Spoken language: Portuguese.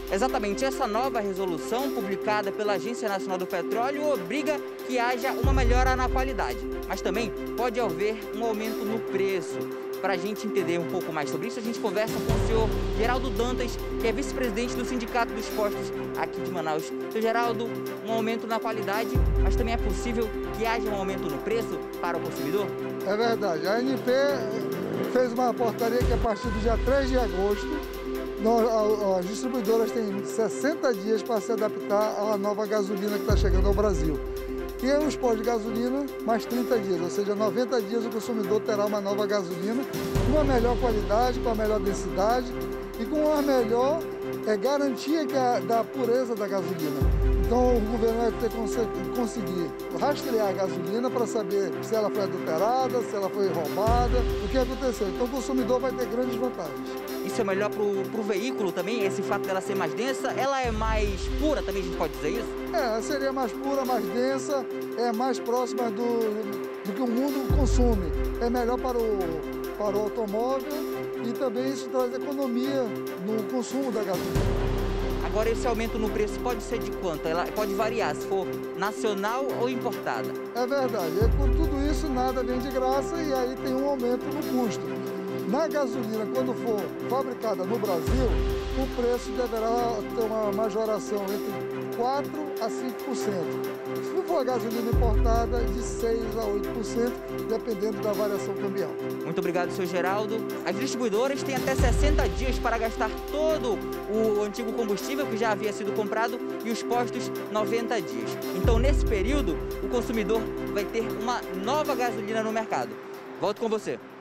Exatamente, essa nova resolução publicada pela Agência Nacional do Petróleo obriga que haja uma melhora na qualidade, mas também pode haver um aumento no preço. Para a gente entender um pouco mais sobre isso, a gente conversa com o senhor Geraldo Dantas, que é vice-presidente do Sindicato dos Postos aqui de Manaus. Senhor Geraldo, um aumento na qualidade, mas também é possível que haja um aumento no preço para o consumidor? É verdade. A ANP fez uma portaria que a partir do dia 3 de agosto, as distribuidoras têm 60 dias para se adaptar à nova gasolina que está chegando ao Brasil. E os postos de gasolina, mais 30 dias, ou seja, 90 dias o consumidor terá uma nova gasolina com uma melhor qualidade, com a melhor densidade e com uma melhor garantia da pureza da gasolina. Então o governo vai ter que conseguir rastrear a gasolina para saber se ela foi adulterada, se ela foi roubada, o que aconteceu. Então o consumidor vai ter grandes vantagens. Isso é melhor para o veículo também, esse fato dela ser mais densa? Ela é mais pura também, a gente pode dizer isso? Seria mais pura, mais densa, é mais próxima do que o mundo consome. É melhor para o automóvel e também isso traz economia no consumo da gasolina. Agora, esse aumento no preço pode ser de quanto? Ela pode variar, se for nacional ou importada? É verdade. Por tudo isso, nada vem de graça e aí tem um aumento no custo. Na gasolina, quando for fabricada no Brasil, o preço deverá ter uma majoração entre 4% a 5%. Se for gasolina importada, de 6% a 8%, dependendo da variação cambial. Muito obrigado, senhor Geraldo. As distribuidoras têm até 60 dias para gastar todo o antigo combustível que já havia sido comprado e os postos 90 dias. Então, nesse período, o consumidor vai ter uma nova gasolina no mercado. Volto com você.